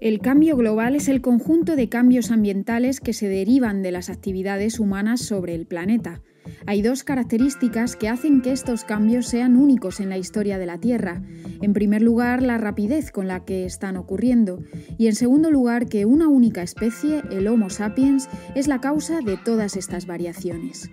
El cambio global es el conjunto de cambios ambientales que se derivan de las actividades humanas sobre el planeta. Hay dos características que hacen que estos cambios sean únicos en la historia de la Tierra. En primer lugar, la rapidez con la que están ocurriendo y en segundo lugar, que una única especie, el Homo sapiens, es la causa de todas estas variaciones.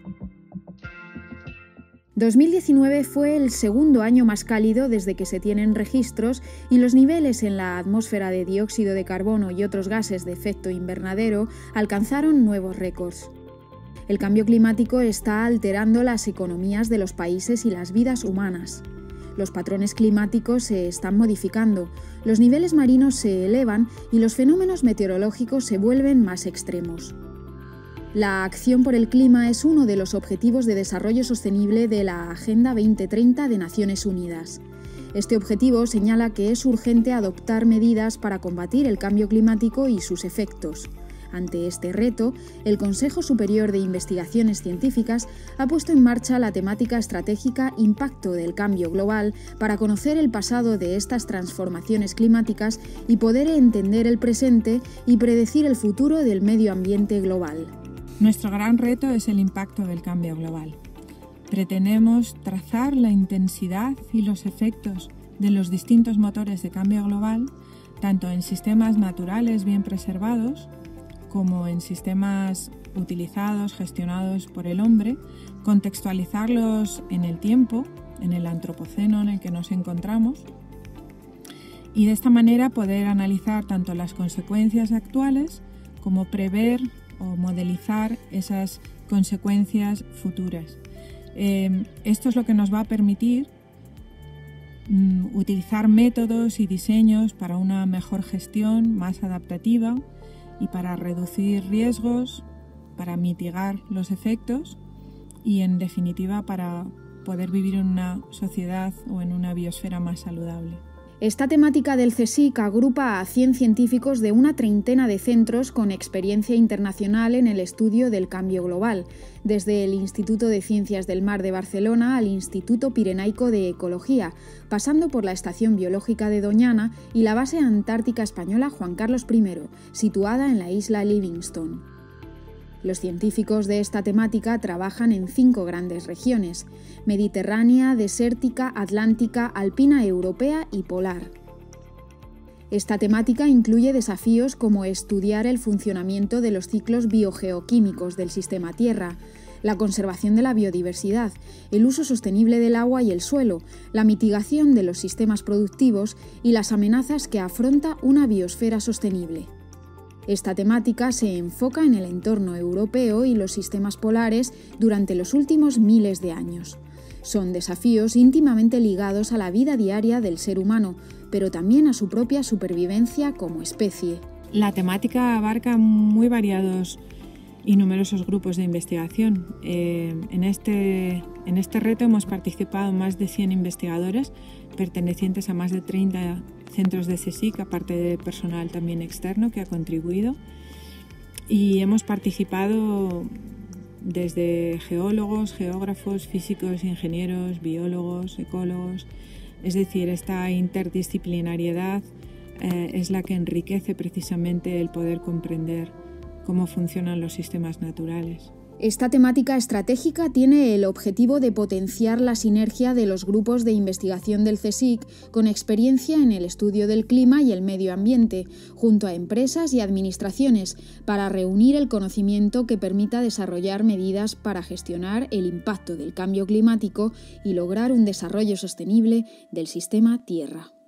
2019 fue el segundo año más cálido desde que se tienen registros y los niveles en la atmósfera de dióxido de carbono y otros gases de efecto invernadero alcanzaron nuevos récords. El cambio climático está alterando las economías de los países y las vidas humanas. Los patrones climáticos se están modificando, los niveles marinos se elevan y los fenómenos meteorológicos se vuelven más extremos. La acción por el clima es uno de los objetivos de desarrollo sostenible de la Agenda 2030 de Naciones Unidas. Este objetivo señala que es urgente adoptar medidas para combatir el cambio climático y sus efectos. Ante este reto, el Consejo Superior de Investigaciones Científicas ha puesto en marcha la temática estratégica Impacto del Cambio Global para conocer el pasado de estas transformaciones climáticas y poder entender el presente y predecir el futuro del medio ambiente global. Nuestro gran reto es el impacto del cambio global. Pretendemos trazar la intensidad y los efectos de los distintos motores de cambio global, tanto en sistemas naturales bien preservados, como en sistemas utilizados, gestionados por el hombre, contextualizarlos en el tiempo, en el antropoceno en el que nos encontramos, y de esta manera poder analizar tanto las consecuencias actuales como prever o modelizar esas consecuencias futuras. Esto es lo que nos va a permitir utilizar métodos y diseños para una mejor gestión más adaptativa y para reducir riesgos, para mitigar los efectos y, en definitiva, para poder vivir en una sociedad o en una biosfera más saludable. Esta temática del CSIC agrupa a 100 científicos de una treintena de centros con experiencia internacional en el estudio del cambio global, desde el Instituto de Ciencias del Mar de Barcelona al Instituto Pirenaico de Ecología, pasando por la Estación Biológica de Doñana y la Base Antártica Española Juan Carlos I, situada en la isla Livingstone. Los científicos de esta temática trabajan en 5 grandes regiones: mediterránea, desértica, atlántica, alpina europea y polar. Esta temática incluye desafíos como estudiar el funcionamiento de los ciclos biogeoquímicos del sistema Tierra, la conservación de la biodiversidad, el uso sostenible del agua y el suelo, la mitigación de los sistemas productivos y las amenazas que afronta una biosfera sostenible. Esta temática se enfoca en el entorno europeo y los sistemas polares durante los últimos miles de años. Son desafíos íntimamente ligados a la vida diaria del ser humano, pero también a su propia supervivencia como especie. La temática abarca muy variados y numerosos grupos de investigación. En este reto hemos participado más de 100 investigadores pertenecientes a más de 30 centros de CSIC, aparte de personal también externo que ha contribuido, y hemos participado desde geólogos, geógrafos, físicos, ingenieros, biólogos, ecólogos. Es decir, esta interdisciplinariedad es la que enriquece precisamente el poder comprender cómo funcionan los sistemas naturales. Esta temática estratégica tiene el objetivo de potenciar la sinergia de los grupos de investigación del CSIC con experiencia en el estudio del clima y el medio ambiente, junto a empresas y administraciones, para reunir el conocimiento que permita desarrollar medidas para gestionar el impacto del cambio climático y lograr un desarrollo sostenible del sistema Tierra.